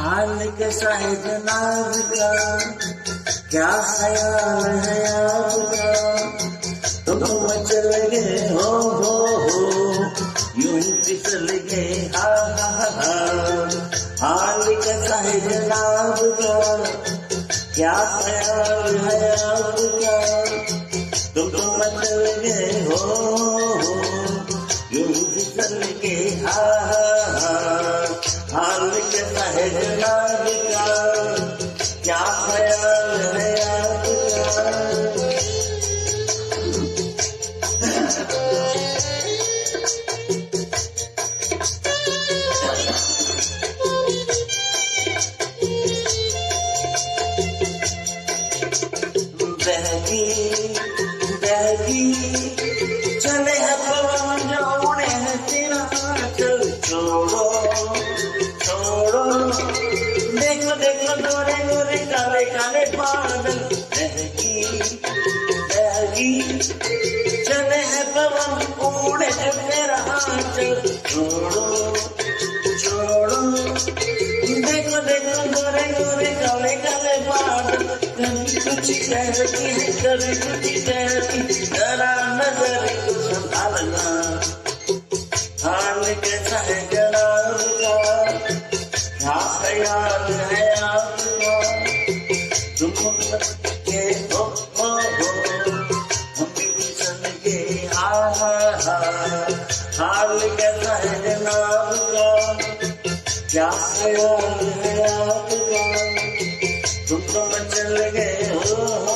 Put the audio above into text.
हाल कैसा है जनाब का, क्या ख्याल है आपका, तुम चल गए हो यूं ही फिसल गए हा। हाल कैसा है जनाब का, क्या ख्याल है आपका, तुम चल गए हो यूं ही फिसल गए हा। हाल कैसा है जनाब का, क्या ख्याल है आपका। बहकी चले है पवन जो उड़े हैं तेरा चल छोड़ो छोड़ो। देखो देखो गोरे गोरे काले काले बादल, बहकी चले है पवन उड़े जो तेरा चल छोड़ो छोड़ो। देखो देखो गोरे गोरे काले काले बादल, कभी कुछ कहती है कभी कुछ कहती, जरा नजर को संभालना। हाल कैसा है जनाब का, क्या ख्याल है आपका, तुम के हो हम फिसल गए हा। हाल कैसा है जनाब का, क्या ख्याल है आपका, तुम चल गए हो।